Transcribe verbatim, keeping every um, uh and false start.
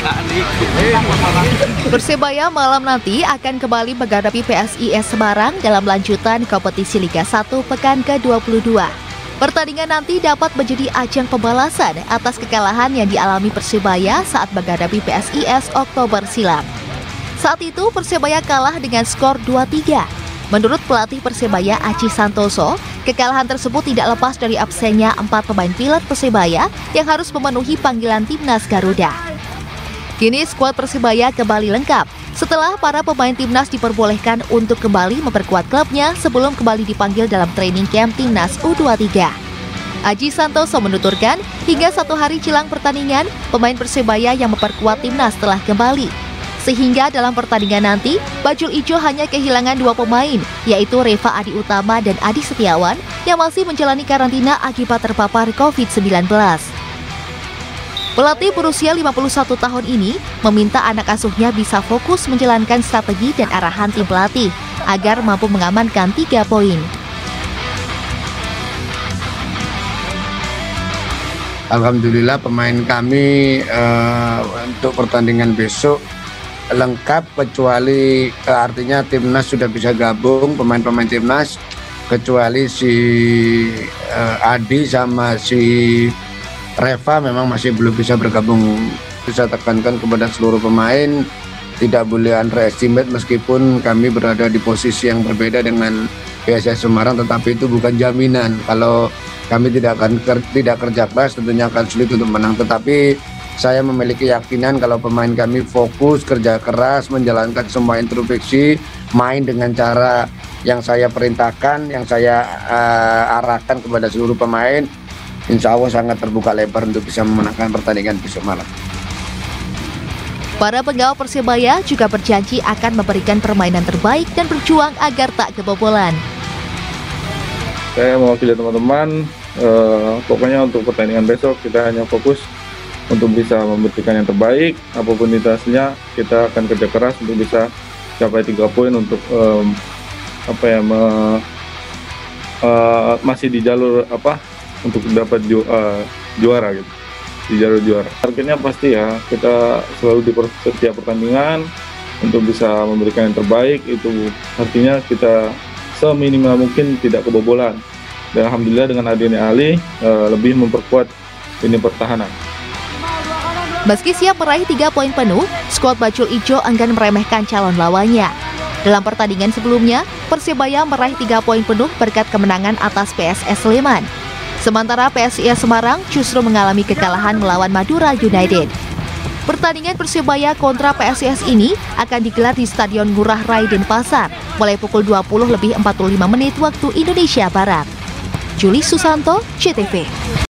Persebaya malam nanti akan kembali menghadapi P S I S Semarang dalam lanjutan kompetisi Liga satu pekan ke dua puluh dua. Pertandingan nanti dapat menjadi ajang pembalasan atas kekalahan yang dialami Persebaya saat menghadapi P S I S Oktober silam. Saat itu Persebaya kalah dengan skor dua tiga. Menurut pelatih Persebaya Aji Santoso, kekalahan tersebut tidak lepas dari absennya empat pemain pilat Persebaya yang harus memenuhi panggilan timnas Garuda. Kini skuad Persebaya kembali lengkap setelah para pemain timnas diperbolehkan untuk kembali memperkuat klubnya sebelum kembali dipanggil dalam training camp timnas U dua puluh tiga. Aji Santoso menuturkan, hingga satu hari jelang pertandingan, pemain Persebaya yang memperkuat timnas telah kembali. Sehingga dalam pertandingan nanti, Bajul Ijo hanya kehilangan dua pemain, yaitu Reva Adi Utama dan Adi Setiawan, yang masih menjalani karantina akibat terpapar covid sembilan belas. Pelatih berusia lima puluh satu tahun ini meminta anak asuhnya bisa fokus menjalankan strategi dan arahan tim pelatih agar mampu mengamankan tiga poin. Alhamdulillah pemain kami uh, untuk pertandingan besok lengkap, kecuali uh, artinya timnas sudah bisa gabung pemain-pemain timnas, kecuali si uh, Adi sama si Reva memang masih belum bisa bergabung. Bisa tekankan kepada seluruh pemain, tidak boleh underestimate meskipun kami berada di posisi yang berbeda dengan P S I S Semarang, tetapi itu bukan jaminan. Kalau kami tidak akan ker, tidak kerja keras, tentunya akan sulit untuk menang. Tetapi saya memiliki keyakinan kalau pemain kami fokus, kerja keras, menjalankan semua introspeksi, main dengan cara yang saya perintahkan, yang saya uh, arahkan kepada seluruh pemain, insya Allah sangat terbuka lebar untuk bisa memenangkan pertandingan besok malam. Para penggawa Persebaya juga berjanji akan memberikan permainan terbaik dan berjuang agar tak kebobolan. Saya mewakili teman-teman, eh, pokoknya untuk pertandingan besok kita hanya fokus untuk bisa memberikan yang terbaik. Apapun itu hasilnya, kita akan kerja keras untuk bisa capai tiga poin untuk eh, apa ya me, eh, masih di jalur apa untuk dapat ju, uh, juara gitu, di jalur juara. Targetnya pasti ya, kita selalu di setiap pertandingan untuk bisa memberikan yang terbaik, itu artinya kita seminimal mungkin tidak kebobolan. Dan alhamdulillah dengan adanya Ali uh, lebih memperkuat lini pertahanan. Meski siap meraih tiga poin penuh, skuad Bajul Ijo enggan meremehkan calon lawannya. Dalam pertandingan sebelumnya, Persebaya meraih tiga poin penuh berkat kemenangan atas P S S Sleman. Sementara P S I S Semarang justru mengalami kekalahan melawan Madura United. Pertandingan Persebaya kontra P S I S ini akan digelar di Stadion Ngurah Rai Denpasar mulai pukul dua puluh lebih empat puluh lima menit waktu Indonesia Barat. Juli Susanto, C T V.